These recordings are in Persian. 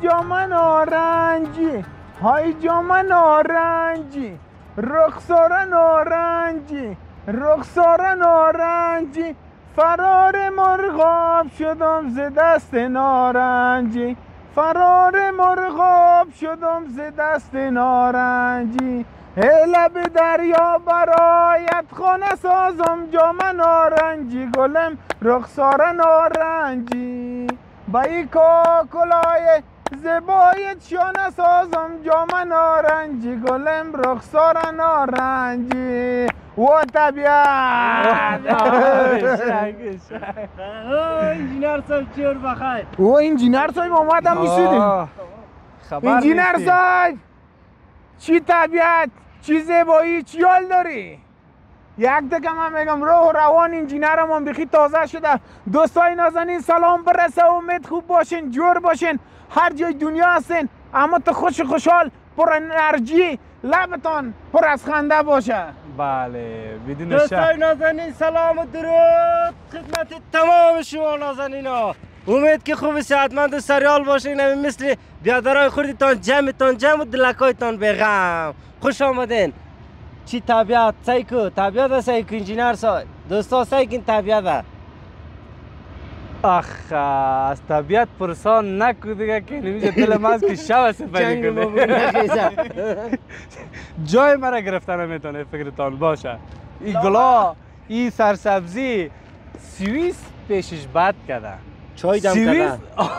جام نارنجی، های جام نارنجی، رخسار نارنجی، رخسار نارنجی، فرار مرغاب شدم ز دست نارنجی، فرار مرغاب شدم ز دست نارنجی، لب دریا برایت خانه سازم جام نارنجی، گلم رخسار نارنجی، با ای کاکلای زبایت شانه سازم جام نارنجی، گلم رخسار نارنجی و طبیعت. انجینر صاحب چور بخیر. او انجینر صاحب اومدم میشودیم. انجینر صاحب چی طبیعت، چی زیبایی، چی حال داری؟ یک دقیقه من میگم روح و روان انجینرمون بخی تازه شده. دوستای نازنین سلام برسه، امید خوب باشین، جور باشین، هر جای دنیا هستین، اما تو خوشحال پر انرژی، لبتان پر از خنده باشه. بله بدون شک. دوستای نازنین سلام و درود خدمت تمام شما نازنینا. امید که خوب صحتمند و سریال باشین، مثل بیادرای خوردتان جمع و دلکایتان بغم. خوش آمدین. چی طبیعت سایکو طبیعت سایکو انجینر صاحب دوستا سایکین طبیعت. آخ از طبیعت پرسان نکو دیگه که نمیشه دل من که شب سپری کنه. جای مرا گرفتن نمیتونه فکرتان باشه. این گلا این سرسبزی سوئیس پیشش بد کرده. چای دم کرده.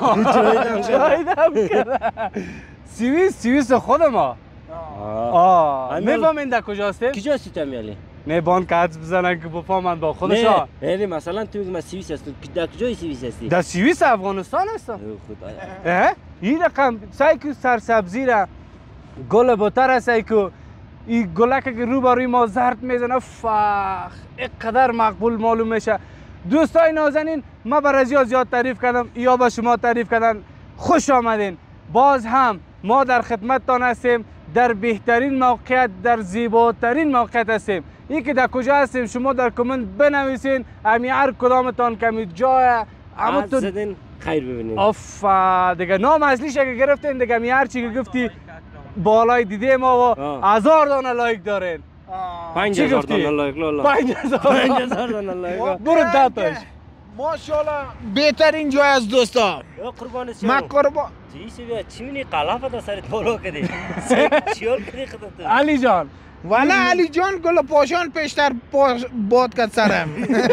چای دم کرده. سوئیس خود ما. میفهمین در کجاستیم؟ کجاستی تمیالی؟ میبان که حدس بزنن که بفهمن با خودشا. نه مثلا تو میگی من سوئیس هستم، در کجای سوئیس هستی؟ در سوئیس افغانستان هستم. خدایا این رقم سایکو سرسبزی را گل بوتر است سایکو این گلک که روبروی ما زرد میزنه فخ اینقدر مقبول معلوم میشه. دوستای نازنین ما برای زیاد تعریف کردم یا با شما تعریف کردن، خوش آمدین. باز هم ما در خدمتتان هستیم، در بهترین موقعیت، در زیباترین موقعیت هستیم. این که در کجا هستیم شما در کامنت بنویسین، امی هر کدامتان کمی جای اما تو زدین خیر ببینید. آفا دیگه نام اصلیش اگه گرفتین دیگه می هر چی که گفتی بالای دیده ما و 1000 دانه لایک دارین. 5000 دانه لایک. 5000 دانه لایک. برو داتاش. ماشاءالله بهترین جای از دوستا. قربان ما قربان. چی می‌نی قلافه تا سرت بالا کردی؟ چیول کردی خودت؟ علی جان. والا علی جان گل پاشان پیشتر باد کرد سرم.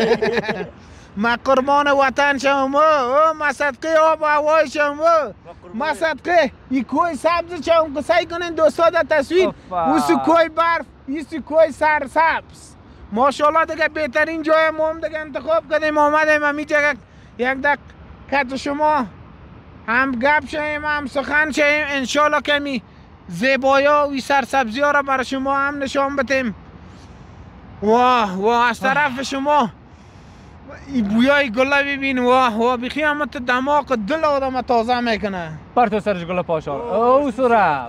ما قربان وطن شم ما صدقه آب و هوای شم ما صدقه این کوی سبز شم که سعی کنین دوستا در تصویر اوسو کوی برف ایسو کوی سرسبز. ماشاءالله دیگه بهترین جای ما هم دیگه انتخاب کردیم آمدیم همی جگه یک دقیقه شما هم گپ شویم هم سخن شویم انشالله کمی زیبایا و سرسبزی ها را برای شما هم نشان بدیم. واه از طرف شما این بویای گله ببین واه بخی همه تو دماغ دل آدم تازه میکنه. پرتو سرش گله پاشان او سورا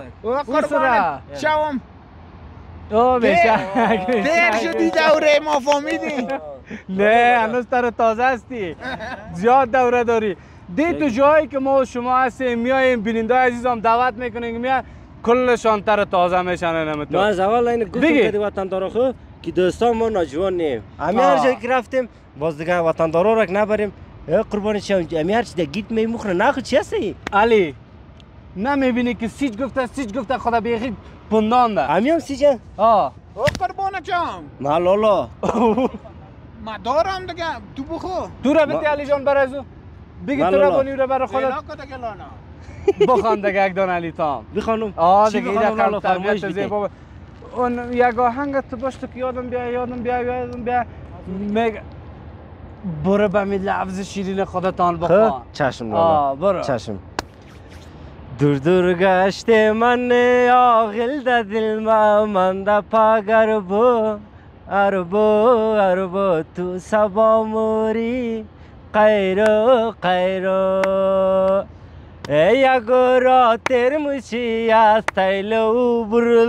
شوام او بیشه دیر شدی دوره ما فهمیدی. نه هنوز تر تازه هستی، زیاد دوره داری. دی تو جایی که ما شما هستیم میاییم بیننده عزیزم دعوت میکنیم میان کلشان تر تازه میشن. ما از اول این گفتم که وطندارا خو که دوستان ما ناجوان نیم همه هر جایی که رفتیم باز دیگه وطندارا را نبریم قربانی شم همه هر چی در گیت میمخوره نه خود چی هستی؟ علی نمیبینی که سیج گفته خدا بیخی پندان ده همه هم سیجه؟ قربانه جام ما لالا ما دارم دیگه تو بخو تو را بده علی جان برازو بگی تو را بانی رو برای خودت بخوان دیگه یک دان علی تام بخوانم دیگه یک کم تربیت زیبا اون یک آهنگ تو باش تو که یادم بیا میگه برو به می لفظ شیرین خودتان بخوان. چشم لالا برو چشم. دور گشت من عاقل در دل من در پاگر بو اربو تو سبا موری قیرو یگو را ترموشی از تایلو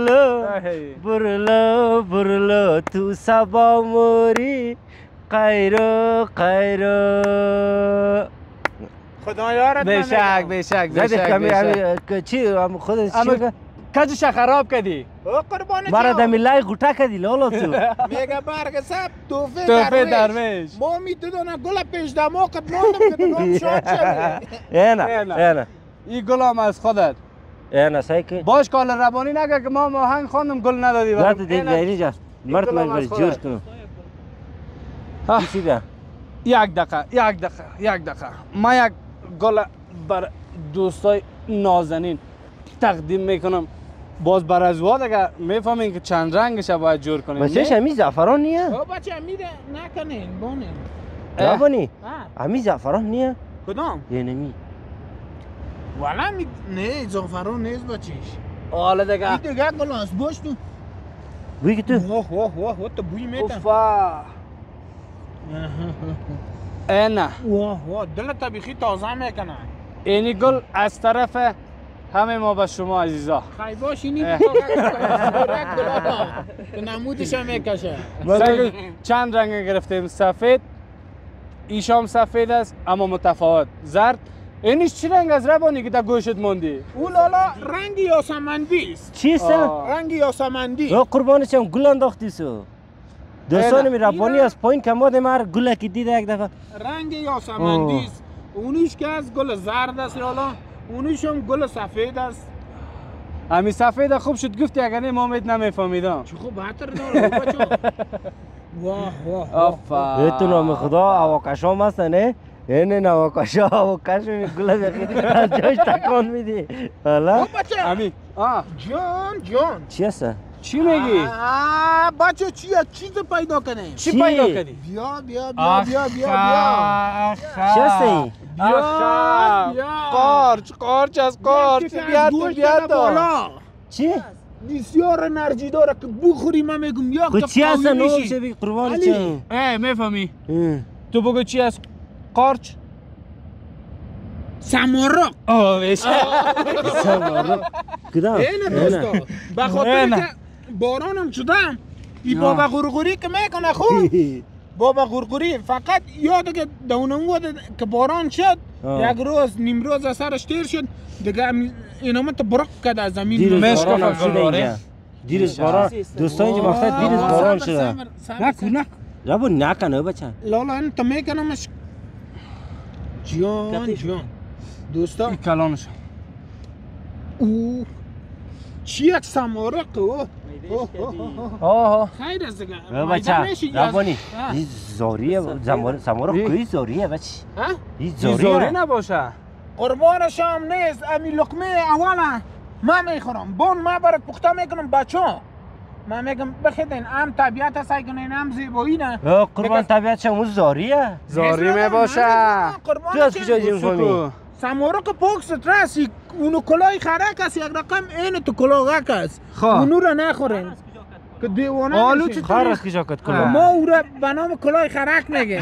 برلو تو سبا موری قیرو خدا یارت بشک بشک زده کمی بشک چی خودت چی اما کجش خراب کردی او قربان مرا جو دمیلای غوطه کدی لالا تو میگه برگ سب توفه توفه درویش درویش ما میتونم گل پیش دماغت ماندم که دنام شاد شده اینا این گلام از خودت اینا سعی کن باش کال ربانی نگه که ما آهنگ خواندم گل ندادی زد دیگه اینجا مرد گلام من از بر جور خودت. کنم ها. چی بیا یک دقیقه ما یک گل بر دوستای نازنین تقدیم میکنم باز بر از واد اگر میفهمین که چند رنگش باید جور کنیم بچهش همی زعفران نیه او بچه میره نکنین بونین ربانی ها همی زعفران نیه کدام یه نمی والا نه زعفران نیست بچیش حالا این دیگه دیگه گل است باش تو بوی که تو واه تو بوی میتن اوفا نه واه دل طبیخی تازه میکنه اینی گل از طرف همه ما به شما عزیزا خیلی باش اینی اه. تو نمودش هم میکشه سعی کن. چند رنگ گرفتیم سفید ایشام سفید است اما متفاوت زرد اینیش چی رنگ از ربانی که تا گوشت موندی اولالا رنگ یاسمندی است چیست؟ رنگ یاسمندی یا قربانش هم گل انداختی سو دوستان می ربانی از پایین کماد مر گل که دیده یک دفعه رنگ یاسمندی است اونیش که از گل زرد است لالا اونیش هم گل سفید است همین سفید خوب شد گفتی اگر نه ما نمیفهمیدم چه خوب بهتر داره بچه واه آفا به تو نام خدا آواکشام هست نه؟ اینه نواکشا آواکش می گل بخیدی از جاش تکان میدی حالا؟ بچه همین جان چی چی هست؟ چی میگی؟ بچه چیه چیز پیدا کنه چی چی؟ پیدا کردی؟ بیا چی هست این؟ قارچ از قارچ بیاد چی؟ بسیار انرژی داره که بخوری من میگم یک خود چی هست نو بشه بی قربان علی. چه؟ میفهمی تو بگو چی از قارچ سمارق کدام؟ اینه دوستا بخاطر اینه. که بارانم شدم این بابا غرغوری که میکنه خوب بابا غرغوری فقط یاده که دونم که باران شد یک روز نیم روز از سرش تیر شد دیگه اینا من تو برق کرد از زمین دیرش مشک باران هم فکر شده داره. اینجا دیرش باران دوستان اینجا مقصد دیرش باران شده نکن ربو نکنه بچه لالا این تا میکنمش جان دوستا این کلانش او چی یک سمارق آها خیر از دیگه بچه ربانی این زاریه سمارق کوی زاریه بچه این زوری زاریه نباشه قربانشم نیست امی لقمه اولا من میخورم بون من برات پخته میکنم بچه من میگم بخیدین هم طبیعت سعی کنین هم زیبایی نه قربان طبیعت شما زاریه زاری میباشه تو از کجا جیم فهمی؟ سمارق پاک سترسی اونو کلای خرک است یک رقم این تو کلاغک است خواه. اونو را نخورین که دیوانه آلو میشین. خار از کجا کت کنم ما او را به نام کلای خرک میگیم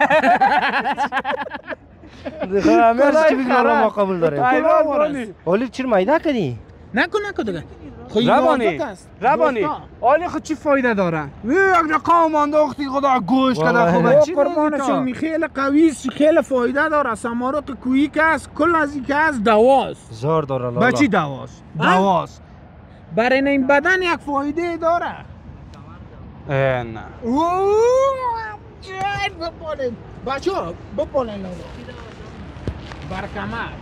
همه چی بگم ما قبول داریم حیوان والی اولیو چرا میده کردی؟ نکن دیگه خیلی ربانی نازک است. ربانی دوستا. آلی خود چی فایده داره؟ یک رقم انداختی خدا گوش کده خوبه چی قربانشون میگی خیلی قوی است خیلی فایده داره سمارق کویی که است کل از این که است دواست زار داره لالا بچی دواست دواست برای این بدن یک فایده داره نه بپالین بچه ها بپالین لالا برکمر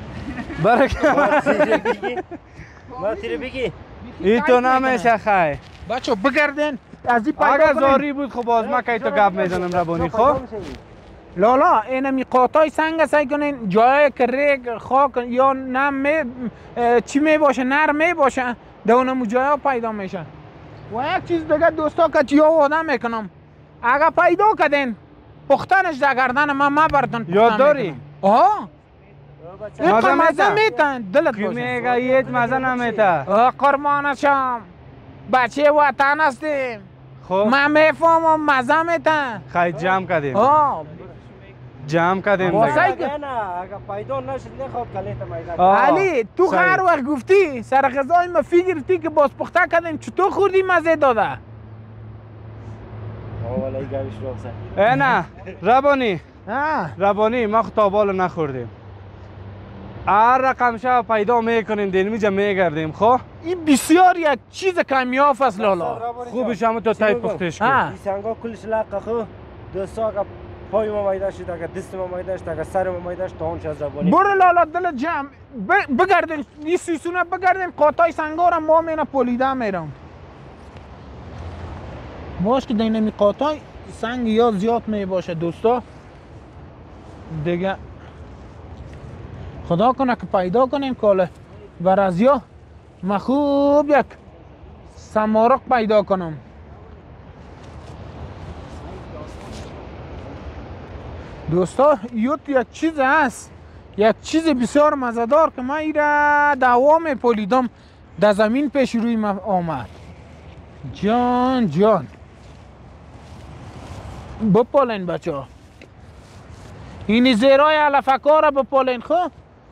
برکه ما تیره بگی ای تو نمیشه خیلی بچه بگردین از این پیدا اگر کنین. زاری بود خب باز ما که تو گپ میزنم ربانی خب لالا این می قاطای سنگ سعی کنین جایی که ریگ خاک یا نم چی می باشه نرم می باشه در اونم جایی پیدا میشه و یک چیز دیگه دوستا که چی آدم میکنم اگر پیدا کردین پختنش در گردن من براتون پختن یاد داری؟ میکنم. آه مزه مزه می‌ده؟ میتن دلت کی باشه میگه یه مزه نمیته قربانشم بچه وطن هستیم خب من میفهمم مزه میتن خیلی جمع کردیم جمع کردیم واسه دیگه. نه اگه پیدا نشد نخواد کلیت میده علی تو صحیح. هر وقت گفتی سر غذای ما فکرتی که باز پخته کردیم چطور خوردی مزه داده والا این گوش رو بسن نه ربانی ها ربانی ما خطابال نخوردیم هر رقم شب پیدا میکنیم دینمیجا میگردیم. خب این بسیار یک چیز کمیاب است لالا. خوبش هم تو تای پختش کن. ها این سنگا کلش لقه خو دوستا اگه پای ما مایده شد اگه دست ما مایده شد اگه سر ما مایده شد تا اونش از روانی برو لالا دل جمع بگردین این سیسونه بگردین قاطای سنگا را ما مینا پولیده میرم. باش که دینمی قاطای سنگ یا زیاد می باشه دوستا دیگه خدا کنه که پیدا کنیم کاله بر از یا ما خوب یک سمارق پیدا کنم. دوستا یوت یک چیز هست، یک چیز بسیار مزدار که من ایره دوام پولیدم در زمین پیش روی ما آمد. جان جان بپالین بچه ها اینی زیرای علفکا را بپالین. خب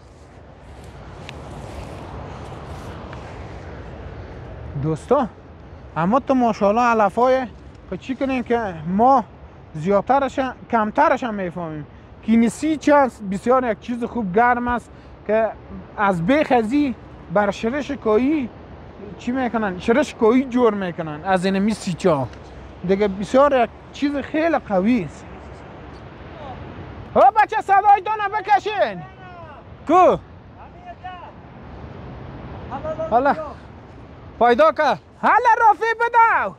دوستا اما تو ماشاءالله علفای که چی کنیم که ما زیادترش کمترش هم میفهمیم که این سی چیز بسیار یک چیز خوب گرم است که از بخزی بر شرش کویی چی میکنن؟ شرش کویی جور میکنن از این می سی چا دیگه بسیار یک چیز خیلی قوی است. بچه صدایتون بکشین کو حالا پیدا که حالا رافی بدو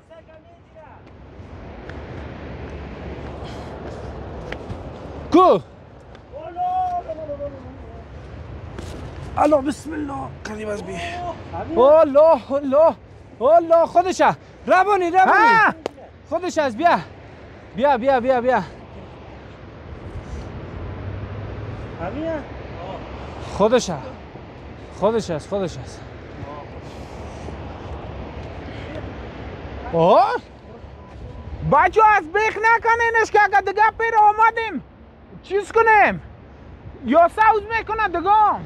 کو الله بسم الله قریب از بی الله الله الله خودشه روانی خودش از بیا بیا بیا بیا بیا خودش است خودش است بچه از بیخ نکنینش که اگر دیگه پیر آمدیم چیز کنیم یا سوز میکنه دیگه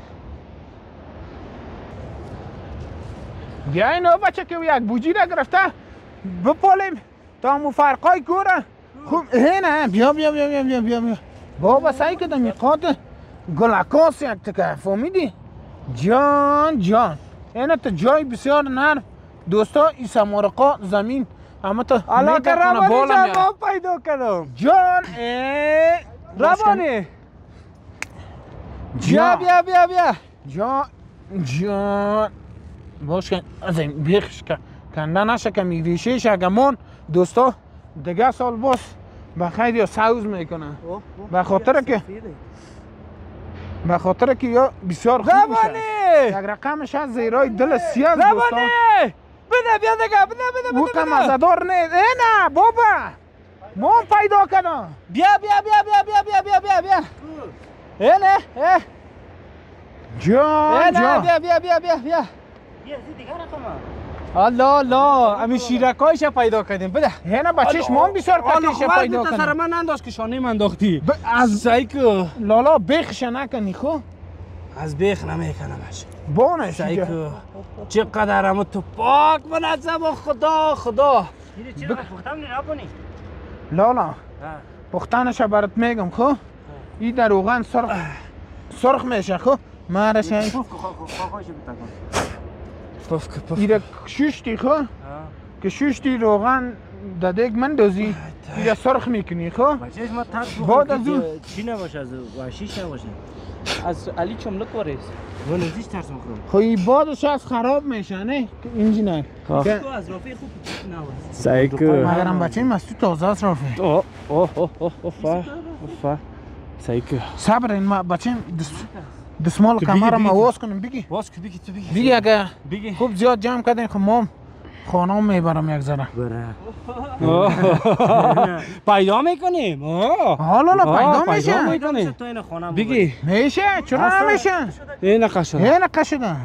بیاین بچه که یک بوجی را گرفته بپالیم تا همون فرقای کوره خوب هینه بیا بیا بیا بیا بیا بیا بیا بابا سعی کده میقات گلکاس یک تکه فهمیدی جان جان اینه تا جای بسیار نرم دوستا این سمارقا زمین اما تو الان که روانی جواب پیدا کردم جان روانی بیا بیا بیا بیا جان جان باش که از این بیخش کنده نشه که میریشیش اگمون دوستا دیگه سال باز بخیر یا سوز میکنه به خاطر که یا بسیار خوب میشه یک رقمش از زیرای دل سیاز دوستا بده بیا دیگه بده او که مزدار نیست نه بابا ما پیدا کنم بیا بیا بیا بیا بیا بیا بیا بیا اینه جان جان بیا بیا بیا بیا بیا الله الله همین شیرکایش پیدا کردیم بده اینه بچهش ما بسیار کتیش پیدا کنیم سر من انداز که شانه من انداختی از سایکو لالا بیخش نکنی خو از بیخ نمیکنمش بانش سایکو چقدر همه تو پاک منظم و خدا لالا پختنش برات میگم خو این در روغن سرخ میشه خو مارش این ایره شوشتی خو که شوشتی روغن دادک من دوزی ایره سرخ میکنی خو بچهش ما ترس بعد از اون چی نباشه از وحشیش نباشه از علی چملک وریز من ازیش ترس میخورم خو این بعدش از خراب میشه نه انجینر تو از رافی خوب نواز سایکو مگرم بچه مستو تازه است رافی اوه سایکو صبر این ما بچه دستمال کامera ما واس کنیم بگی باز که بگی تو بگی اگه خوب زیاد جمع کردین خب ما خانه میبرم یک ذره پیدا میکنیم حالا پیدا میشه بگی میشه چرا نمیشه این قشده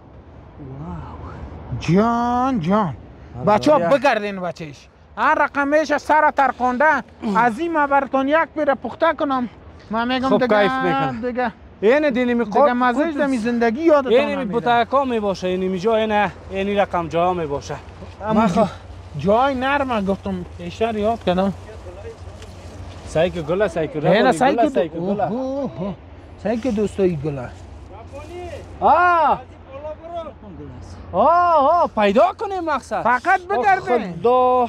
جان جان بچه ها بگردین بچهش هر رقمش سر ترقانده از این ما براتون یک پیره پخته کنم من میگم دیگه اینه دینمی دیگه مزهش دمی زندگی یادتان نمیده اینی بوتاکا میباشه اینی جا اینی رقم جا میباشه اما جای نرمه گفتم بیشتر یاد کردم سایک گله سایک روانی گله سایک دوستایی گله پیدا کنیم مقصد فقط بگرده. خدا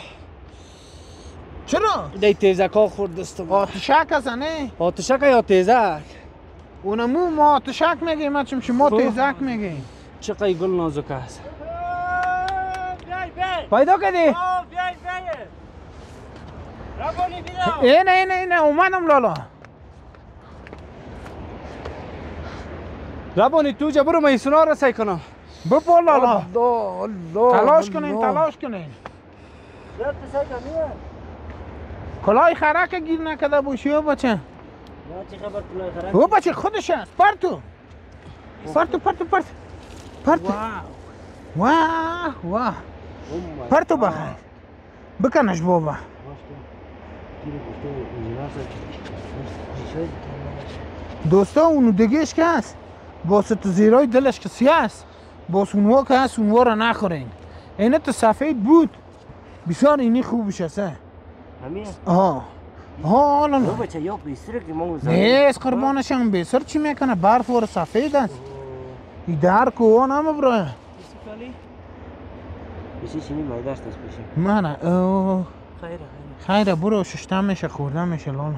چرا؟ دی تیزک ها خورد دستم. آتشک هست نه؟ آتشک یا تیزک؟ اونمو ما آتشک میگیم، ما چون شما تیزک میگیم. چقدر گل نازک است. پیدا کردی؟ اینه اومدم لالا. ربانی تو جا برو من سونا رسای کنم. بپر لالا. تلاش کنین. کنین. کلاه خرک گیر نکده باشی او بچه. او بچه خودش است. پرتو. واه. پرتو بخیر. بکنش بابا. دوستا اونو دیگهش که هست واسه تو زیرای دلش که سیاه است، واسه اونوا که هست اونوا را نخورین. اینه تو سفید بود بسیار اینی خوبش هست. همین؟ حالا او بچه یا بیسره که ما نیست قربانشم بیسر چی میکنه؟ برف و سفید است. ای در کوه نمه برای بسی چینی مایداشت است بشیم منه خیره برو ششتم میشه خوردم میشه لالا.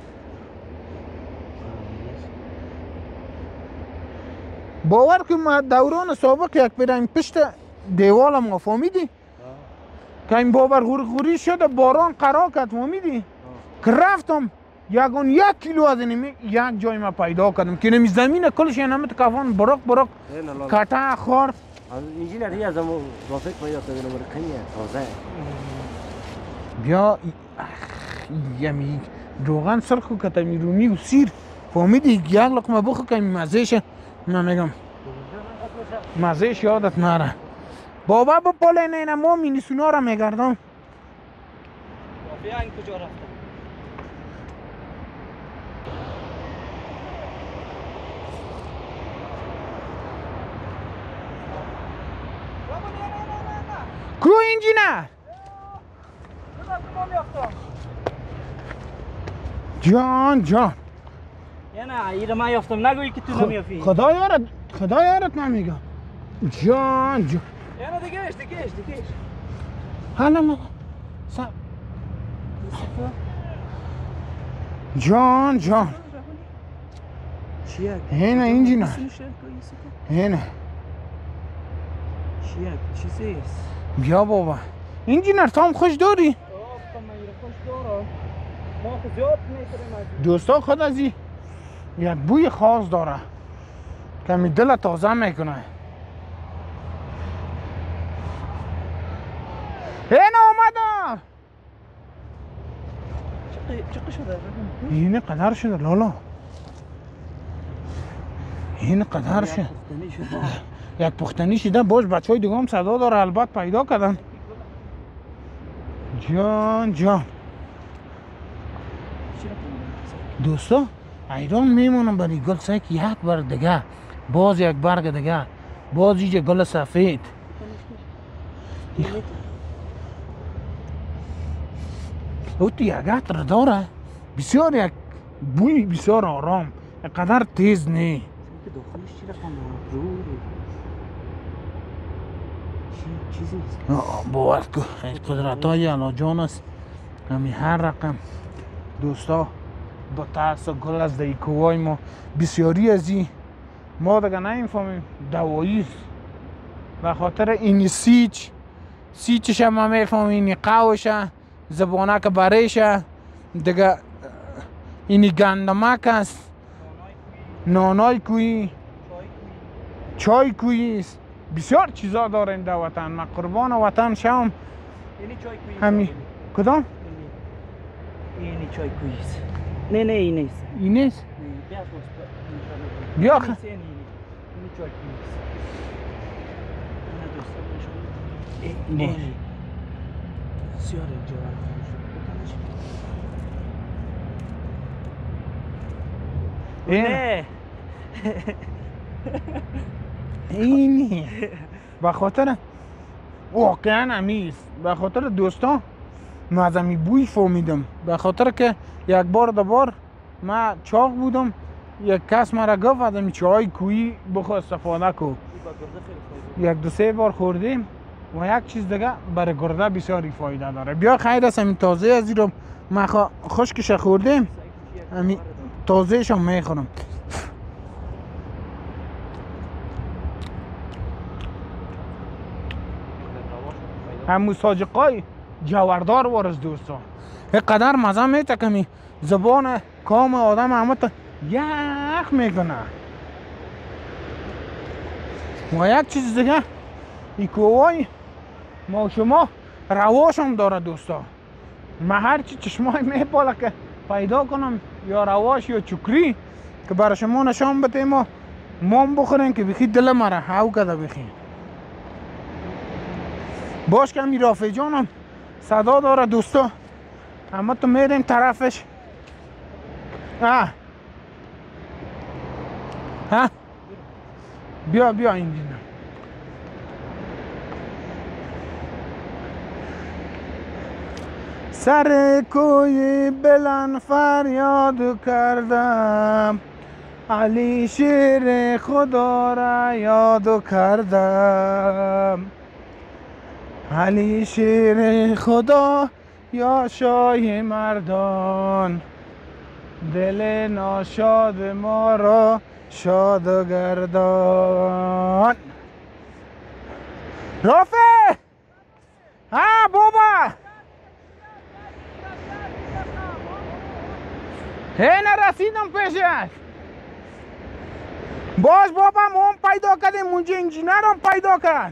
باور که ما دوران سابق یک پیرم پشت دیوال ما فهمیدی؟ که این باور غوری شده باران قرار کرد فهمیدی؟ که رفتم یکون 1 کیلو از اینمی یک جای ما پیدا کردم که نمی زمین کلش اینمه کفان برق کتا خورد. اینجا نری از امو رافق پیدا کردن و برکنیه تازه بیا یمی روغن سرخو کتا میرونی و سیر فهمیدی؟ یک لقمه بخو که مزهش من میگم مزهش یادت نره. بابا بپاله نه ما مینی سونا را میگردم. بیا این کجا رفتم؟ کو انجینر جان یا نه ایره من یافتم نگویی که تو نمیافی. خدا یارت نمیگم جان یا نه دیگهش حالا ما جان چیه؟ اینه انجینر اینه چیزیست؟ بیا بابا انجینر تو هم خوش داری؟ ما خود زیاد میتریم دوستا خود از یک بوی خاص داره که می دل تازه میکنه. اینه آمده چقدر شده؟ اینه قدر شده لالا اینه قدر شده یک پختنی شده باش بچه های دیگه هم صدا داره البته پیدا کردن. جان دوستا ایران میمونم برای گل سایک یک بار دیگه باز یک برگ دیگه باز اینجا گل سفید او تو یک عطر داره بسیار یک بوی بسیار آرام قدر تیز نی باور که قدرت های علاجان است همی هر رقم. دوستا با ترس گل از دیکوهای ما بسیاری از این ما دیگه نمیفهمیم دوایی است به خاطر این سیچش هم ما میفهمیم این قوش زبانه که بریش دیگه این گندمک است نانای کویی چای کویی است بسیار چیزا داره این در وطن. من قربان وطن شم. اینی چای کویی همین کدام؟ اینی چای کویی است. نه این نیست. این نیست؟ بیا بیا اینی چای کویی است. نه سیار اینجا اینی به خاطر واقعا امیست به خاطر دوستان من از امی بوی فهمیدم به خاطر که یک بار دوبار من چاق بودم یک کس مرا گفت ازم چای کویی بخور استفاده کو. یک دو سه بار خوردیم و یک چیز دیگه برای گرده بسیاری فایده داره. بیا خیر است همین تازه از این رو ما خشکش خوردیم، همین تازهش هم میخورم. همون ساجقای جوردار وارز دوستان اینقدر مزه میته که زبان کام آدم همه تا یخ میکنه. و یک چیز دیگه این کوهای ما شما رواش هم داره دوستان. من هرچی چشمای میپاله که پیدا کنم یا رواش یا چکری که برای شما نشان بدیم و مام بخورین که بخی دل مرا هاو کده بخی. باش که می رافع جانم صدا داره دوستا، اما تو میریم طرفش. بیا این دیدم. سر کوی بلند فریاد کردم، علی شیر خدا را یاد کردم. علی شیر خدا یا شاه مردان، دل ناشاد ما را شاد گردان. رافع بابا نرسیدم پیشت. باش بابا ما هم پیدا کردیم، اونجا انجینر هم پیدا کرد.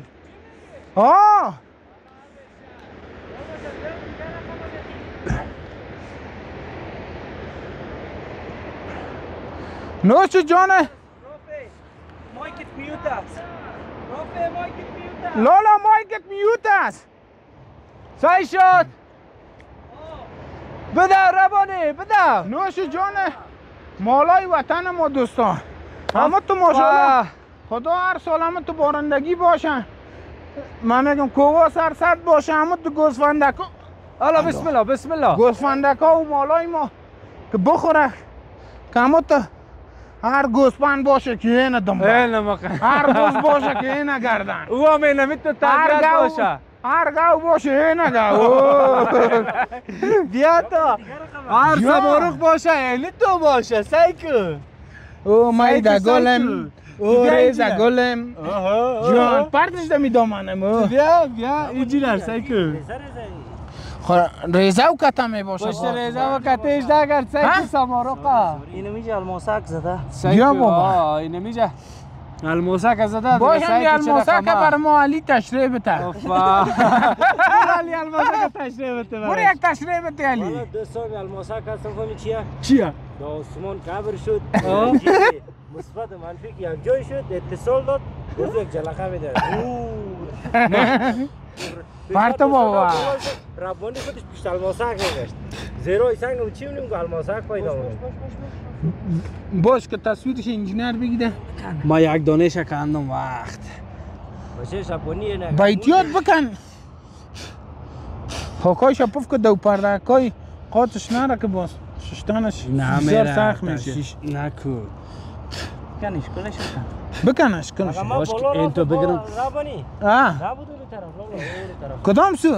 نوش جانه. مایکت میوت است. رافع مایکت میوت است. لالا مایکت میوت است. سعی شد. بده ربانی بده. نوش جانه. مالای وطن ما دوستان. همه تو ماشاءالله خدا هر سال همه تو بارندگی باشن. من میگم کووا سرسد باشه، همه تو گوسفندکا. حالا بسم الله. گوسفندکا و مالای ما که بخوره که همه تو هر گوسفند باشه که اینه دنبال، هر گوز باشه که اینه گردن، او هم اینمی تو طبیعت باشه، هر گاو باشه اینه گاو. بیا تا هر سمارخ باشه اینی تو باشه. سیکو او مایده گلم، او ریزه گلم جان پرتش دمی دامنم. بیا اینجور سیکو ریزه و کته می باشه. باشه ریزه و کتهش دگر سیکو سمارخا. اینو میجه الماسک زده. بیا بابا اینو میجه الماسک زده. باشه الماسک برای ما علی تشریح بده. علی الماسک تشریح بده. برو یک تشریح بده علی. حالا دوستان الماسک هستم فهمی چیه؟ چیه؟ دا آسمان کبر شد، مثبت و منفی که یک جای شد اتصال داد، روز یک جلقه میده. پرتو بابا ربانی خودش پیشت الماسک نگشت. زیرای سنگ رو چی می‌بینیم که الماسک پیدا می‌کنه. باش که تصویرش انجینر بگیره. ما یک دانش کندم وقت. باشه شپونی نه. باید بکن. حکای شپوف که دو پردکای قاطش نره که باز ششتانش بسیار سخت میشه. نکو. کنش کلش بکنش کنش. باش که این تو بگیرم. ربانی. نبود اون طرف، طرف. کدام سو؟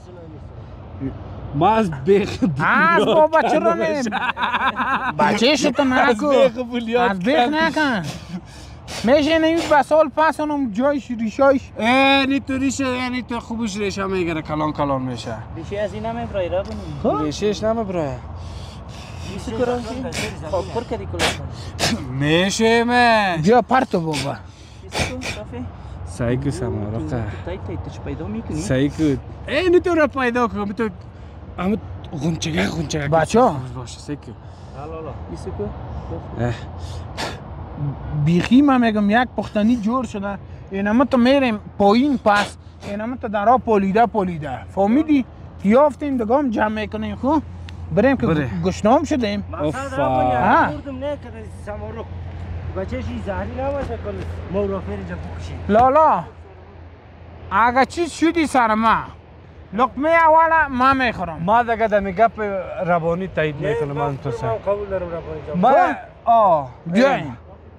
ما از بیخ از بابا چرا نیم؟ بچه شده نکو. از بیخ نکن. میشه نمید بسال پس اونم جایش ریشایش. نی تو ریشه یعنی تو خوبش ریشه میگره کلان میشه. ریشه از این نمیبرای ربانی. ریشهش نمیبرای. میشه کرم خب پر کردی کلاش. میشه من. بیا پرتو بابا. سایکو سمارخه. تایت چه پیدا میکنی؟ سایکو. نی تو را پیدا کنم تو. اما غنچه. بچا. باشه سایکو. حالا. میسکو. بیخی من میگم یک پختنی جور شده. اینم تو میریم پایین پس. اینم تو درا پولیده. فهمیدی؟ یافتیم دگام جمع میکنیم خب. بریم که گشنام شدیم. مقصد ربانی بردم نه که سمارخ بچه‌ش زهری نباشه کل مورافر اینجا بکشی. لالا اگه چیز شدی سر ما لقمه اولا ما میخورم. ما دیگه دمی گپ ربانی تایید میکنم من تو سر. قبول دارم ربانی جان. بیاین.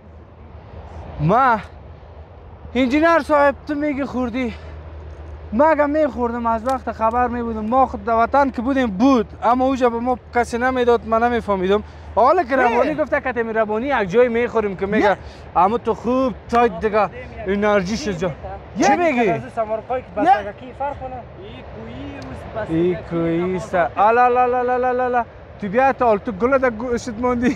ما انجینر صاحب تو میگی خوردی، مگه میخوردم از وقت خبر میبودم. ما خود در وطن که بودیم بود، اما اوجا به ما کسی نمیداد، من نمیفهمیدم. حالا که ربانی گفته که تیم ربانی یک جای میخوریم که میگه اما تو خوب تایت دیگه انرژیش جا. چی میگی؟ از سمارقای که بستگی فرق کنه. ای کوی است. الا لا لا لا لا لا. تو بیا تا تو گل د گوشت موندی.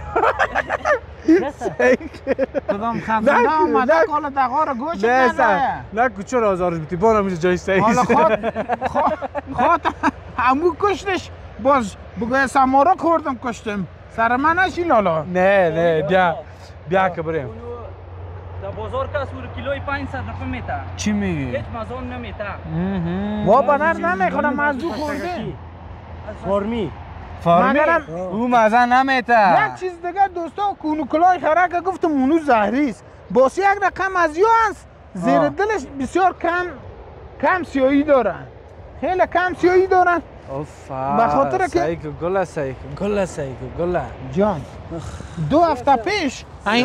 کدام خزنده آمده کالا دقار گوشت نداره. نه کوچه آزارش بیتی بانم میشه جای سعی. حالا خود همو کشتش باز بگوی سمارا خوردم کشتم. سر من نشی لالا. نه بیا که بریم. در بازار که سور کیلوی 500 روپه میته. چی میگی؟ هیچ مزون نمیته. وا بدر نمیخورم مزو خورده. فارمی او مزه نمیته. یک چیز دیگه دوستا کونوکلای خرک گفتم اونو زهری است. باسی یک رقم از یو است. زیر دلش بسیار کم سیاهی دارن. خیلی کم سیاهی دارن. به خاطر که گل جان 2 هفته پیش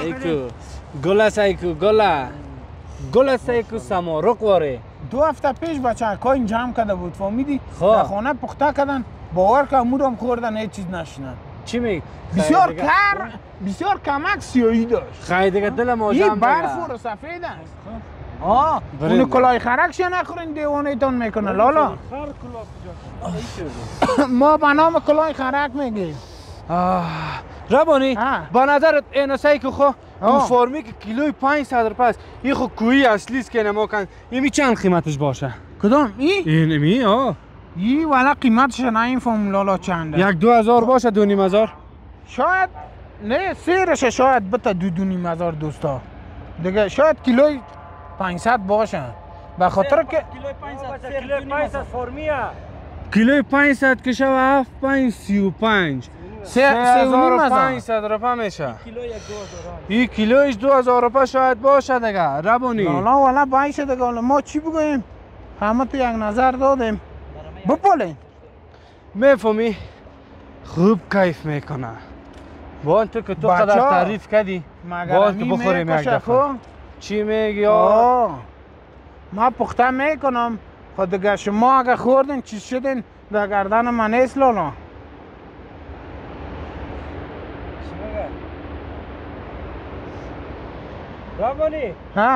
گل سایکو سمارق واره 2 هفته پیش بچه کوین جمع کرده بود فهمیدی در خانه پخته کردن باور که امورم خوردن هیچ چیز نشنن. چی میگی؟ بسیار کمک سیاهی داشت. خیلی دیگه دل ما جمع این برف و سفید است. اونو کلاه خرکش نخورین دیوانیتون میکنه لالا. ما به نام کلاه خرک میگیم. ربانی با نظرت این سایکو خو اون فرمی که کیلوی 500 روپه است، این خو کویی اصلی است که نما کن. این چند قیمتش باشه؟ کدام این این والا قیمتش نه این فرم لالا چنده؟ 1-2 هزار باشه 2.5 شاید نه سیرش شاید بتا 2.5 دوستا دیگه شاید کیلوی 500 باشه به خاطر که کیلوی 500 فرمیه. کیلوی 500 که شوه 7 5 35 3500 روپه میشه. این کیلویش 2000 روپه شاید باشه دیگه ربانی. لالا والا باشه دیگه. ما چی بگوییم؟ همه تو یک نظر دادیم. بپالین میفهمی خوب کیف میکنه. با تو که تو قدر تعریف کردی باید که بخوریم یک دفعه. چی میگی؟ ما پخته میکنم خود دیگه شما اگه خوردین چیز شدین در گردن من نیست لالا. ربانی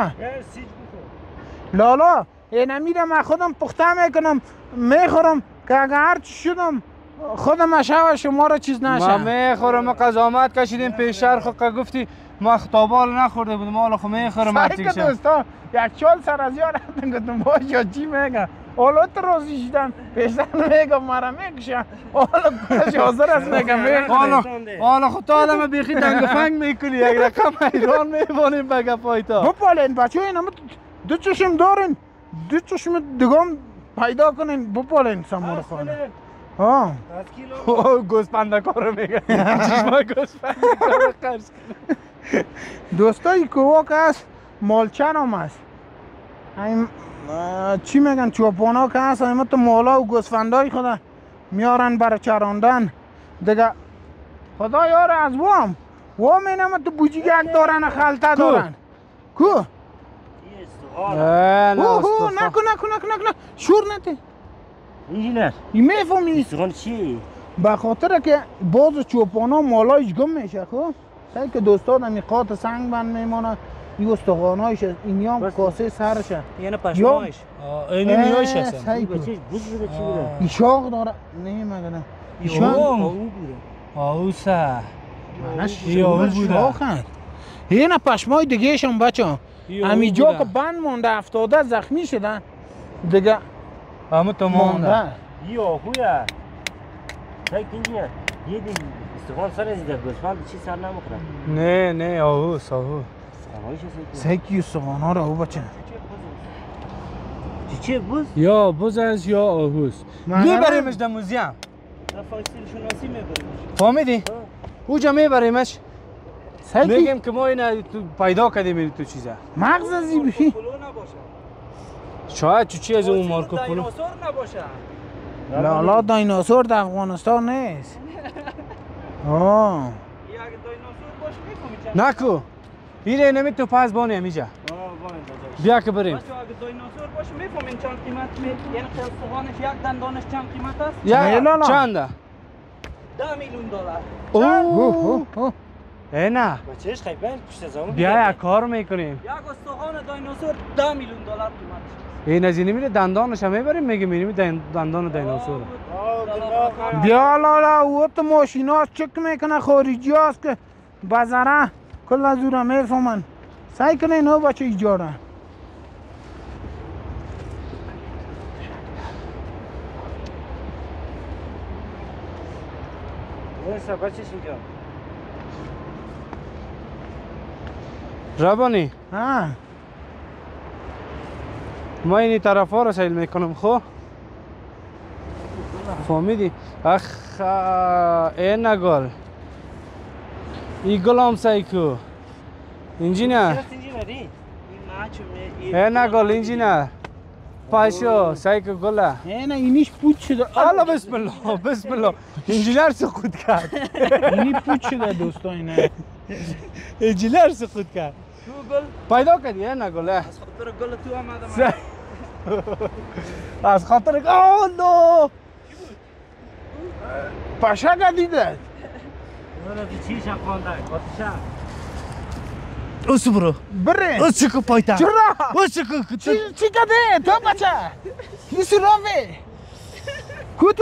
لالا این میرم من خودم پخته میکنم میخورم که اگه هر چی شدم خودم شو شما را چیز نشه. ما میخورم قضاوت کشیدیم پیشتر خود که گفتی ما خطابال نخورده بودم حالا خو میخورم سعی که دوستا یک چال سر از یار رفتن گفتم باشه چی میگه حالا تو روزی شدن پیشتر میگم مرا میکشن حالا کلش حاضر است میگم حالا خود تا آدم بیخی دنگ فنگ میکنی یک رقم ایران میبانیم به گپای تا بپالین بچه های نمید دو چشم دارین دو چشم دیگم پیدا کنین بپالین سمور خانه گوسپنده کارو میگه چشمای گوسپنده کارو خرج کنه. دوستای کوواک هست مالچن هم هست چی میگن چوپانا که هست همه تو مالا و گوسفندای خدا میارن برای چراندن دیگه خدا یار از وام اینم تو بوجیگک دارن خلطه دارن کو نکن شور نته انجینر این میفهمی استخوان چی؟ به خاطر که باز چوپانا مالایش گم میشه خب سعی که دوستا در میقات سنگ بند میمانه این استخوانایش این هم کاسه سرشه یعنی پشمایش این میایش هستم سعی که بچه بوز بوده چی بوده؟ ایشاق داره نه مگه ایشاق آوسه ایشاق بوده این پشمای دیگه شم بچه همی جا که بند مونده افتاده زخمی شده دیگه همه تو مونده یه آهویه سعی که انجینر یه دیگه استخوان سر ازیده گوسفند چی سر نمخوره؟ نه آهوس سعی که استخوان ها را بچه چی بوز؟ یا بوز است یا آهوس میبریمش در موزیم در فاصیل شناسی میبریمش فهمیدی؟ اوجا میبریمش میگیم که ما اینه پیدا کردیم تو چیزه مغز ازی بشی شاید چی از اون مارکو پولو دایناسور نباشه لالا دایناسور در افغانستان نیست اگه دایناسور نکو اینه نمی تو پس بانی همیجا بیا که بریم بچه اگه دایناسور باشه میفهمین چند قیمت یعنی قلسوانش یک دندانش چند قیمت است؟ یا چنده؟ 10 میلیون دلار. اوه ای نه بچهش خیلی پشت زمان بیا یک کار میکنیم یک استخوان دایناسور 10 میلیون دلار قیمتش. این از این میره دندانش هم میبریم میگه میریم دندان دیناسور بیا لالا او تو ماشیناش چک میکنه خارجی هست که بازاره کل از او میفهمن سعی کنه اینو بچه ایجاره نیسته بچهش اینجا ربانی ها ما اینی طرف ها رو سیل میکنم خو فهمیدی؟ اخ این نگل ای گل هم سایکو انجینر این نگل انجینر پاشو سایکو گله نه اینیش پوچ شده الله بسم الله بسم الله انجینر سقوط کرد اینی پوچ شده دوستان اینه انجینر سقوط کرد تو گل پیدا کردی نه گله از خاطر گل تو آمدم. از خاطر آه نو پاشا دیده نه چی شخوانده خاطشه اوس برو بره اوس چکو پایتا چرا؟ اوس چکو چی کده تو بچه این سراوه کتو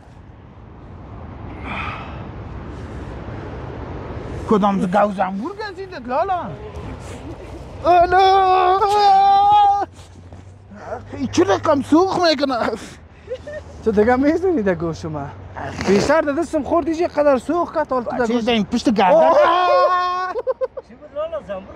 کدام گوزنبور گزیدت لالا الا چه رقم سوخ میکنه تو دیگه میزنی در گوش ما بیشتر در دستم خوردی چه قدر سوخ کرد حال تو در گوش این پشت گردن چی بود لالا زنبور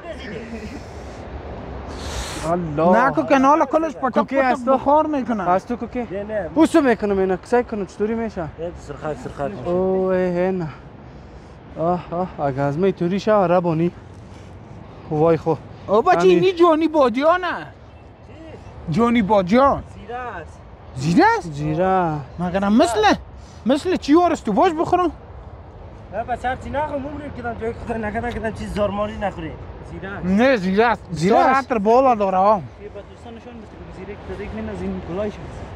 گزیده الله نکو کنالا کلش پتک کوکی پتک هست تو؟ بخار میکنه از تو کوکی نه اوسو میکنم اینا کسای کنم چطوری میشه سرخط اوه این آه اگه از می توری شه ربانی وای خو او بچه اینی جانی باجانه جانی باجان زیره است زیره است؟ جیره مگرم مثل چی هست تو باش بخورم؟ نه بس هرچی نخوام عمری کدام جای خدا نکردم چیز زارماری نخوری زیره است نه زیره است زیره است؟ عطر بالا داره هم یه با دوستان نشان بده که زیره که دیگه من از این گلایش هست.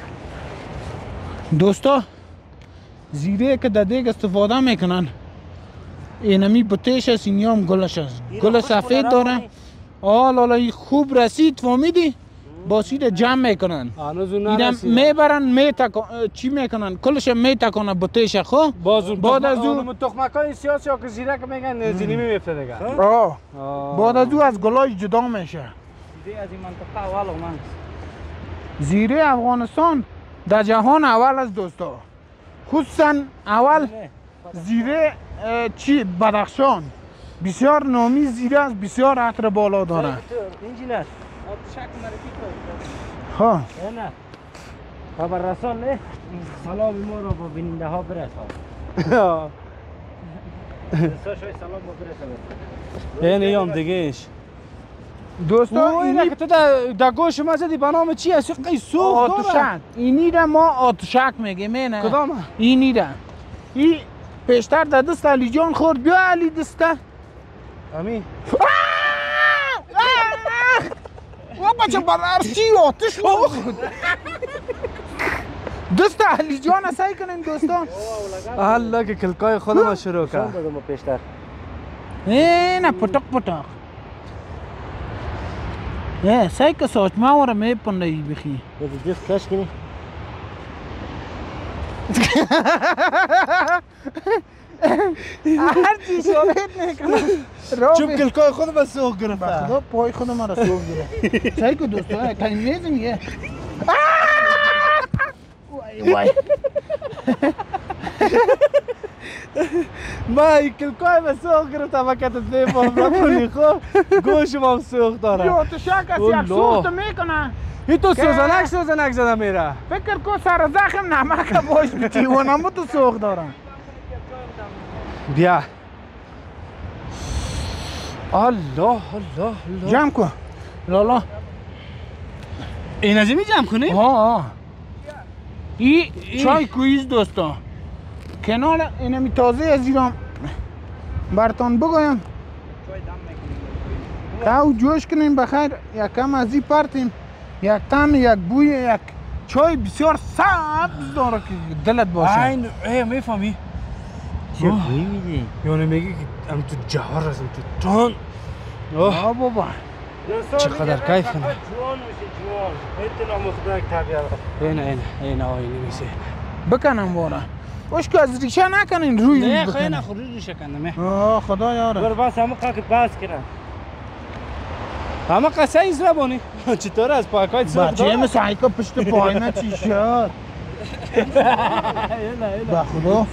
دوستا زیره که در دیگ استفاده میکنن اینمی بوتش است اینی هم گلش است گل سفید داره لالا این خوب رسید فهمیدی؟ با سید جمع میکنن هنوز اون اینم نرسید میبرن چی میکنن کلش میتکنن بوتش خو بعد از او تخمکای سیاسی ها که زیره که میگن زینی میفته دیگه بعد از او از گلای جدا میشه زیره از این منطقه اول اومد. زیره افغانستان در جهان اول از دوستا خصوصا اول زیره چی بدخشان بسیار نامی زیره است بسیار عطر بالا داره انجینر شک معرفی کنید. ها نه خبر رسان نه سلام ما رو با بیننده ها برسان شوی سلام ما برسان این هم دیگهش دوستا اینه اینی که تو در گوش ما زدی به نام چی هست؟ قی سوخ داره آتشک اینی را ما آتشک میگیم نه کدامه؟ اینی را این پیشتر در دست علی جان خورد بیا علی دسته امی و بچه برار چی آتش خود دست علی جان سعی کنین دوستان الله که کلکای خودم شروع کرد دادم پیشتر نه پتک سعی که ساچمه وره میپنده ای بخی دست کش کنی هر چی شاید میکنه چون کلکای خودم سوخ گرفته خدا پای خودم را سوخ گیره سعی که دوستان تاین میزم یه وای ما کلکای به سوخ گرفته و که تفهم را کنی خو گوشم هم سوخ داره یا تشک است یک سوخت میکنه این تو سوزنک زده میره فکر کن سر زخم نمک باش بیتی و نمو تو سوخ دارم بیا الله جمع کن لالا این از این جمع کنی؟ ها ای چای کویز دوستا کنال اینمی تازه از ایران برتان بگویم تا جوش کنیم بخیر یک کم از این پرتیم یک طعم یک بوی یک چای بسیار سبز داره که دلت باشه این میفهمی چه بوی میدی؟ یعنی میگی که هم تو جوار هستم تو تان آه بابا چقدر کیف کنه. جوان میشه جوان اطلاع مصدق طبیعت این آینه میشه بکنم بارا که از ریشه نکنین روی نه بکنم. خیلی خوری ریشه کنم آه خدا یاره بر بس همه که باز کنم همه قصه این زبانی چطور از پاکای سر بچه مسایکا پشت پای من چی شد با خدا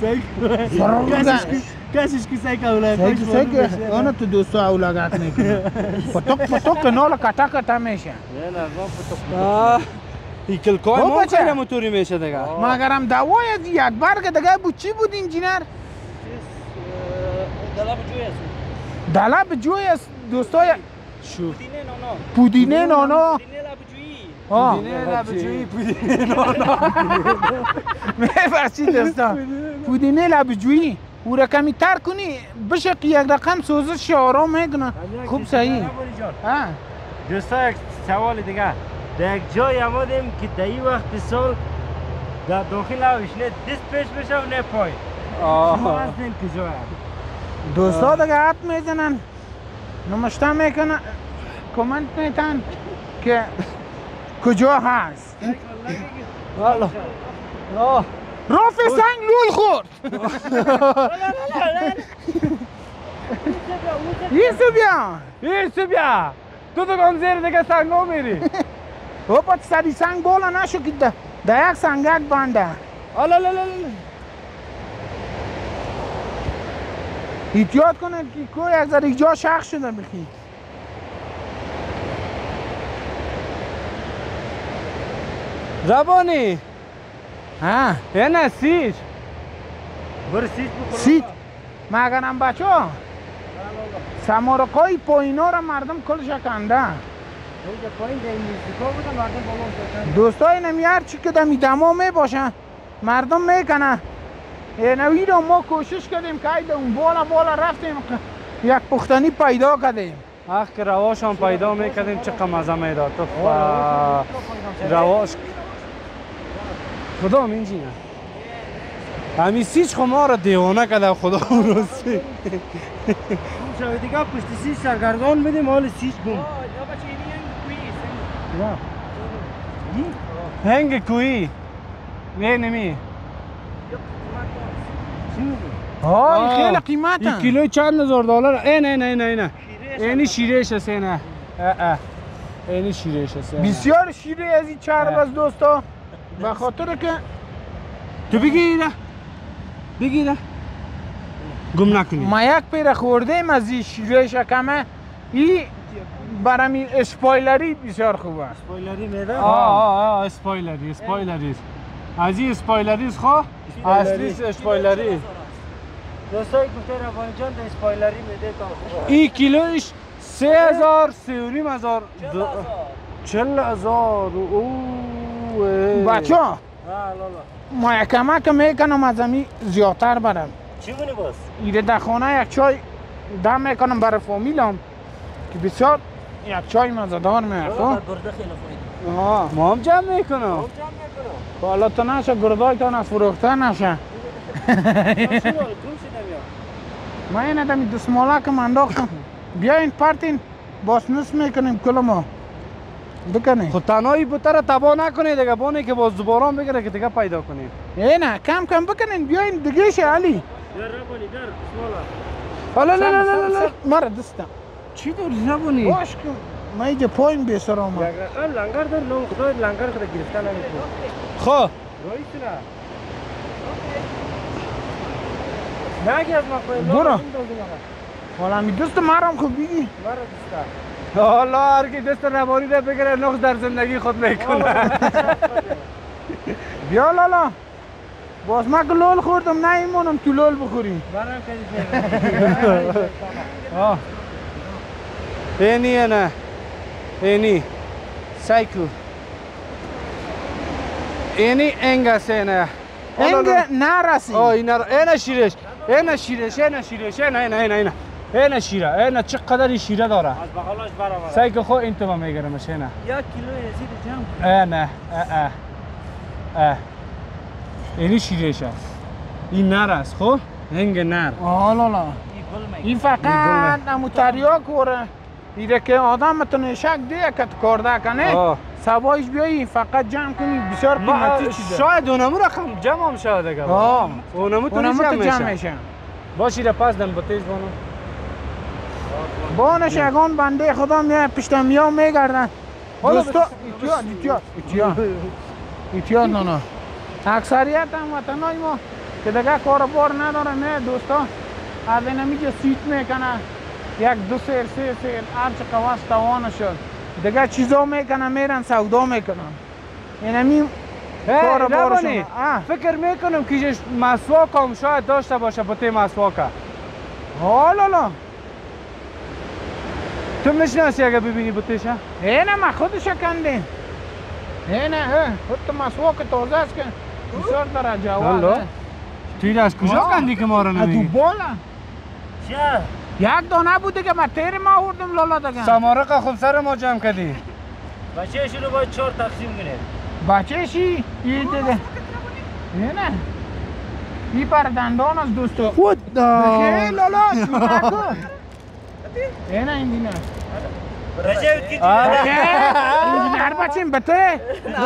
کسیش که سیک اوله سیک آنه تو دوستو اولگت میکنه پتوک نال کتا کتا میشه نه نه این کلکای خب ما بچه. خیلی موتوری میشه دیگه مگرم دوای از یک برگ دیگه بود چی بود انجینر؟ دلاب جوی است دلب جوی است دوستای شو پودینه نانا دینه لاب جویی آه پودینه لبجویی پودینه نانا میفرسی دوستا پودینه لبجویی او را کمی تر کنی بشه که یک رقم سوزش آرام میکنه خوب صحیح ها دوستا یک سوال دیگه در یک جای آمدیم که در این وقت سال در داخل آوش نه دست پیش بشه و نه پای شما هستین کجا دوستا دیگه حد میزنن نمشته میکنن کامنت میتن که کجا هست رافع سنگ لول خورد ایسو بیا تو دکان زیر دیگه سنگا میری او پا سری سنگ بالا نشو که ده یک سنگک بنده احتیاط کنه که کوی از در یک جا شخص شده بخی زبانی ها نه سیر برو سیت بخور سیت مگرم بچه ها سمارقای پایینا را مردم کلش کنده اینجا پایین در این موسیقا بودن مردم بالا شدن دوستای نمی هر چی که دمی دما می باشه مردم میکنه نوی رو ما کوشش کردیم که ایده اون بالا رفتیم یک پختنی پیدا کردیم اخ که رواشان پیدا میکردیم چقدر مزه میداد تو رواش خدا اینجینه همین سیچ خو ما را دیوانه کرده خدا روسی شاید دیگه پشت سیچ سرگردان میدیم حال سیچ گم هنگ کویی نه نمی ها این خیلی قیمت این کیلو چند هزار دلار نه اینی شیرهش است نه اینی شیرهش است بسیار شیره از این چرب از دوستا به خاطر که تو بگیره گم نکنی ما یک پیر خوردیم از این شیره شکمه این برمی اسپایلری بسیار خوبه اسپویلری میده اسپایلری از این اسپایلری است خو اصلیش اسپایلری دوستای گفته روانی جان در اسپویلری میده تا خوبه این کیلوش 3000 3500 40,000 بچه ها ما یک کمک میکنم از امی زیادتر برم چی کنی باز؟ ایره در خانه یک چای دم میکنم برای فامیلم که بسیار یک چای مزدار میخواه گرده خیلی فایده ما هم جمع میکنم بالا تو نشه گردای تو نفروخته نشه ما این ادمی دسمالک هم انداختم بیاین پارتین باسنوس میکنیم کل ما بکنیم خود تنهایی بوتر تباه نکنید دیگه بانه که باز دوباره هم بگیره که دیگه پیدا کنید نه کم کم بکنین بیاین دیگه شه علی در ربانی در اسمالا لا مرا دستم چی داری ربانی؟ باش کن ما اینجا پایین بیسر آمد لنگر در نو خدای لنگر خدا گرفته نمیتونه خب رایت نه نگی از ما پایین برو حالا می دوست مرام خوب بگی مرا دوستا حالا هر کی دست ربانی را بگیره نقص در زندگی خود میکنه بیا لالا باز ما که لول خوردم نه ایمونم تو لول بخوریم برام کدیش اینی نه اینی سایکو اینی انگا سینه انگ نرسی اینا شیرش اینا اینه شیره اینه چقدر این شیره داره از بغلش برآورد. سعی که خود این تو ما میگیرمش اینه 1 کیلو یزید جمع. نه اینی شیرهش است این نر است خب هنگ نر لالا این فقط نمو تریاک وره ایره که آدم متونه شک دیگه که کارده کنه سوایش بیایی فقط جمع کنی بسیار قیمتی چیزه شاید اونمو رقم جمع هم شاید اگر اونمو تو جمع میشه باشی را پس دن با تیز بانو بانش یگان بنده خدا میه پشتم یا میگردن دوستا ایتیاد نه اکثریت هم وطنای ما که دیگه کار بار نداره نه دوستا از اینمیجا سیت میکنه 1 2 سیر 3 سیر هرچه قواس توانه شد دیگه چیزا میکنه میرن سودا میکنن اینمی کار بارشون فکر میکنم که مسواک هم شاید داشته باشه با تی مسواک لالا تو میشناسی اگه ببینی بوتیشه؟ اینه ما خودش کندیم اینه خود مسواک تازه است که بسیار در جواد توی از کجا کندی که ما رو نمیگی؟ دو بالا چه؟ 1 دانه بوده که ما تیر ما آوردم لالا دیگه سمارق خوب سر ما جمع کردی بچه‌ش رو باید 4 تقسیم کنیم. بچه‌شی این دیگه اینه این پر دندان از دوستو خود بخیر لالا شو اینه این دینه رجب کی انجینر بچیم بته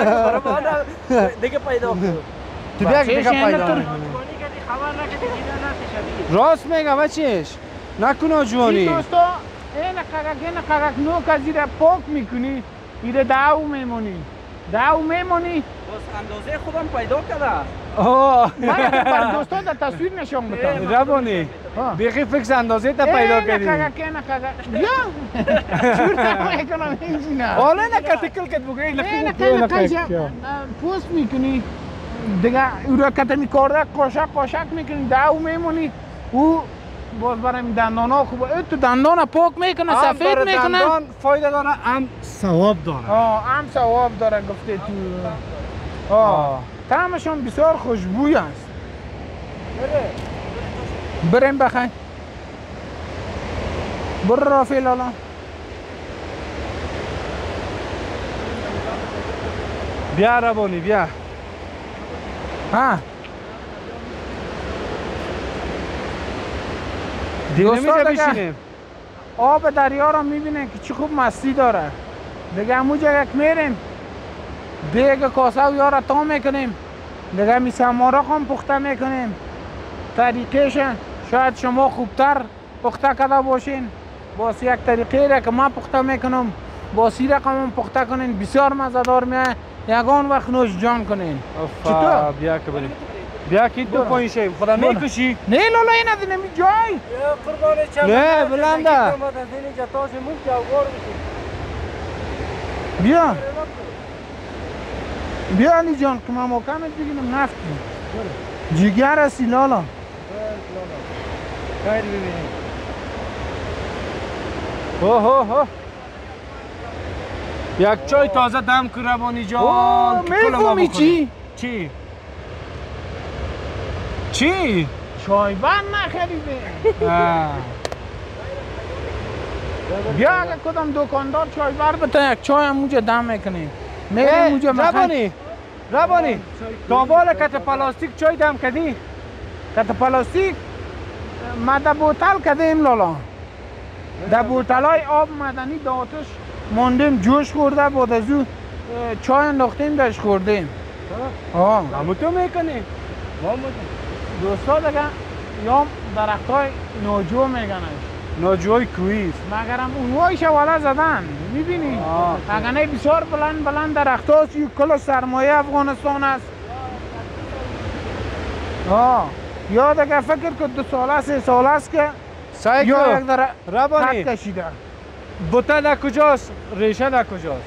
دیگه پیدا کنم. تو بیا که دیگه پیدا خبر نکردی که نه راست میگه بچهش نکنه جوانی این دوستا این قرق نو که زیر پاک میکنی ایره داو میمونی باز اندازه خودم پیدا کرده. من بر دوستا در تصویر نشان بتم ربانی بیخی فکس اندازه تا پیدا کردی قرق بیا چور نمیکنم اینجینا حالا نکتکل کت بگه این پوست میکنی دیگه او را کتمی کارده قاشق میکنی داو میمونی او باز برای دندان ها خوبه تو دندان پاک میکنه سفید میکنه دندان فایده داره هم ثواب داره هم ثواب داره گفته تو طعمشون بسیار خوشبوی است بریم بخواین برو رافی لالا بیا ربانی بیا دوستا دیگه آب دریا را میبینه که چه خوب مستی داره دیگه همونجا یک میریم دیگه کاسه و یارا تا میکنیم دیگه می سمارق هم پخته میکنیم طریقش شاید شما خوبتر پخته کرده باشین باز یک طریقه را که من پخته میکنم با سی رقم هم پخته کنین بسیار مزدار میه یگان وقت نوش جان کنین چطور؟ بیا که بریم بیا که دو پایین شیم خدا میکشی نه لالا این از نمی جای قربان چم نه بلنده بیا علی جان که ما مکانت بگیرم نفت جگر هستی لالا خیر ببینیم یک چای تازه دم کن ربانی جان میفهمی چی؟ چی؟ چای بند نخریده بیا اگه کدام دکاندار چای بر بتا یک چای هم اونجا دم میکنیم میریم اونجا ربانی دنبال کت پلاستیک چای دم کردی؟ کت پلاستیک ما در بوتل کردیم لالا در بوتل های آب مدنی داتش ماندیم جوش خورده بعد از او چای انداختیم درش خوردیم همون تو میکنی؟ دوستا دیگه یا درخت های ناجو میگنش ناجوهای کویست مگرم اونوایش والا زدن میبینی؟ اگه نه بسیار بلند درخت هاست یک کل سرمایه افغانستان است یا دیگه فکر که 2 ساله 3 ساله است که یا یک در ربانی خط کشیده بوته در کجاست؟ ریشه در کجاست؟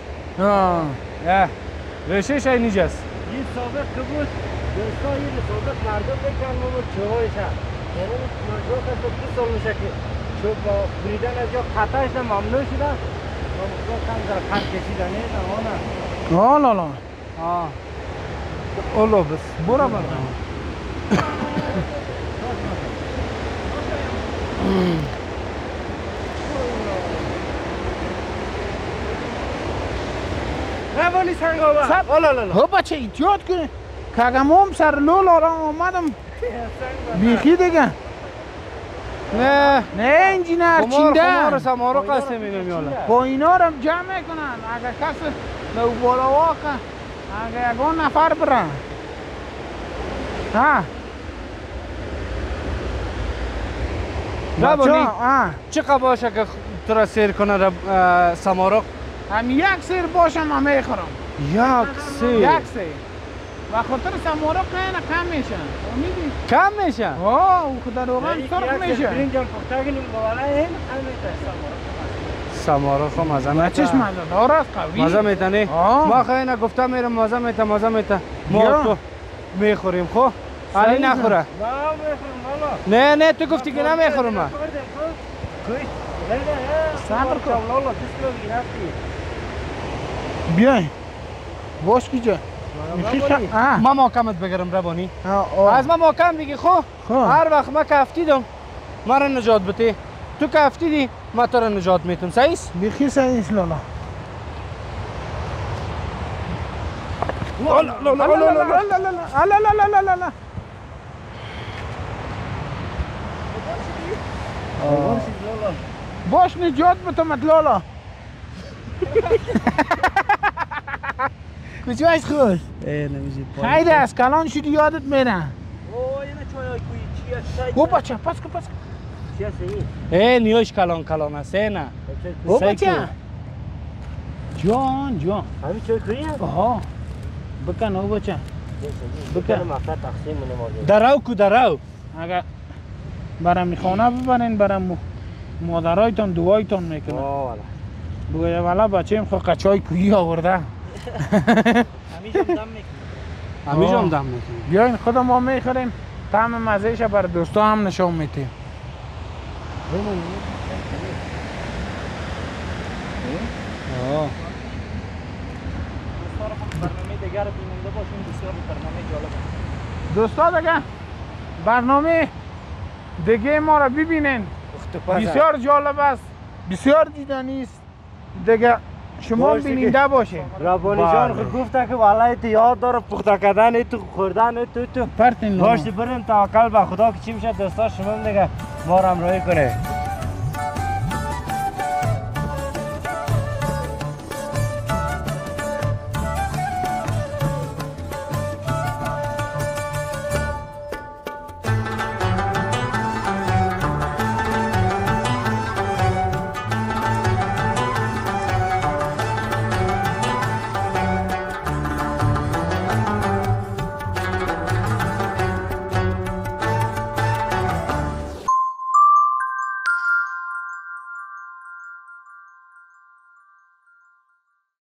ریشه شای نیجاست این سابق که بود دوستا این سابق مردم بکن ما بود چوهایش هم یعنی مجبور که 2 سال میشه که چوب با بریدن از جا خطایش هم ممنوع شده و مجبور کم در خط کشیدن نه لالا اولو بس برو برو روانی سنگ آبا سب آلالالا هو بچه ایجاد کنه کاغموم سر لول آرام آمدم بیخی دیگه نه نه انجینر چینده خمار سمارو قسم اینو میالا با اینا رو جمع میکنن اگر کس نو بالا واقع اگر یکان نفر برن ها ربانی ها چقدر باشه که تو را سیر کنه سمارو هم یک سیر باشم هم میخورم یک سیر یک سیر و خاطر سمارو قینا کم میشن میدی کم میشه آه او خود روغن سرخ میشه برینجان پختگی نمیگواره این همیشه سمارو خو مزه میتن چش مزه دارد قوی مزه میتنی ما خیلی نگفته میرم مزه میتن ما تو میخوریم خو علی نخوره نه تو گفتی که نمیخورم من صبر کن بیای باش کجا ما محکمت بگیرم ربانی از ما محکم بگی خو هر وقت ما کفتیدم ما را نجات بده تو کفتیدی ما تو را نجات میتونم صحیح است بیخی صحیح است لالا باش نجات بتمت لالا کجایش خوش خیلی از کلان شدی یادت میره اوه اینه چای کویی چیه او بچه پس که چیه نیوش کلان است نه او بچه جان همین چای کویی آها بکن او بچه بکنم مقطع تقسیم نمازه درو اگر برام خانه ببرین برام مادرایتان دوایتان میکنه بگویه والا بچه‌م خو قچای کویی آورده همیشه هم دم میکنه بیاین خودم ما میخوریم طعم مزهش بر دوستا هم نشون میدیم دوستا دیگه برنامه دیگه ما را ببینین بسیار جالب است بسیار دیدنی است دیگه شما بیننده باشه ربانی جان خود گفته که والله تو یاد داره پخته کردن تو خوردن تو پرتین باشه بریم توکل به خدا که چی میشه دوستا شما دیگه ما را همراهی کنه